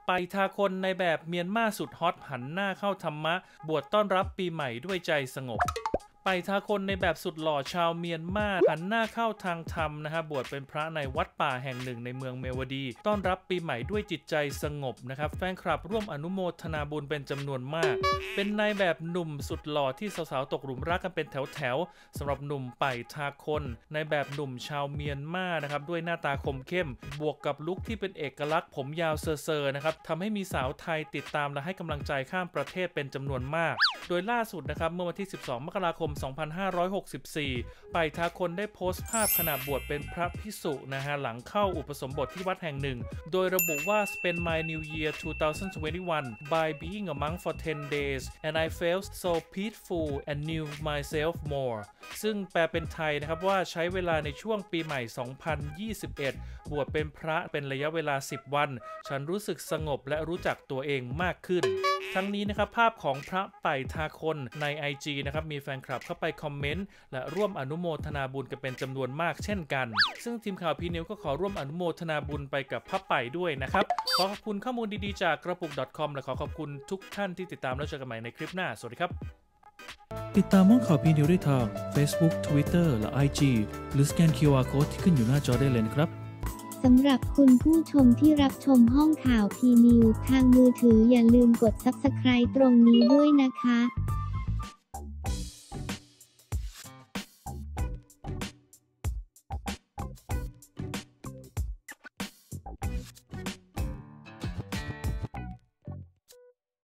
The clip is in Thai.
ไปทาคนในแบบเมียนมาสุดฮอตหันหน้าเข้าธรรมะบวชต้อนรับปีใหม่ด้วยใจสงบไปทาคนในแบบสุดหล่อชาวเมียนมาหันหน้าเข้าทางธรรมนะครับบวชเป็นพระในวัดป่าแห่งหนึ่งในเมืองเมวดีต้อนรับปีใหม่ด้วยจิตใจสงบนะครับแฟนคลับร่วมอนุโมทนาบุญเป็นจำนวนมากเป็นนายแบบหนุ่มสุดหล่อที่สาวๆตกหลุมรักกันเป็นแถวๆสำหรับหนุ่มไปทาคนในแบบหนุ่มชาวเมียนมานะครับด้วยหน้าตาคมเข้มบวกกับลุคที่เป็นเอกลักษณ์ผมยาวเซอร์นะครับทำให้มีสาวไทยติดตามและให้กำลังใจข้ามประเทศเป็นจำนวนมากโดยล่าสุดนะครับเมื่อวันที่12 มกราคม 2564 ไปทาคนได้โพสต์ภาพขณะบวชเป็นพระภิกษุนะฮะหลังเข้าอุปสมบทที่วัดแห่งหนึ่งโดยระบุว่า Spend my new year 2021 by being a monk for 10 days and I felt so peaceful and knew myself more ซึ่งแปลเป็นไทยนะครับว่าใช้เวลาในช่วงปีใหม่ 2021 บวชเป็นพระเป็นระยะเวลา 10 วันฉันรู้สึกสงบและรู้จักตัวเองมากขึ้นทั้งนี้นะครับภาพของพระไปทาคนใน IG นะครับมีแฟนคลับเข้าไปคอมเมนต์และร่วมอนุโมทนาบุญกันเป็นจำนวนมากเช่นกันซึ่งทีมข่าวพีนิวก็ขอร่วมอนุโมทนาบุญไปกับพระไปด้วยนะครับขอขอบคุณข้อมูลดีๆจากกระปุก .com และขอขอบคุณทุกท่านที่ติดตามแล้วเจอกันใหม่ในคลิปหน้าสวัสดีครับติดตามห้องข่าวพีนิวได้ทาง Facebook Twitter และ IG หรือสแกน QR Code ที่ขึ้นอยู่หน้าจอได้เลยนะครับสำหรับคุณผู้ชมที่รับชมห้องข่าวพีนิวทางมือถืออย่าลืมกด Subscribe ตรงนี้ด้วยนะคะ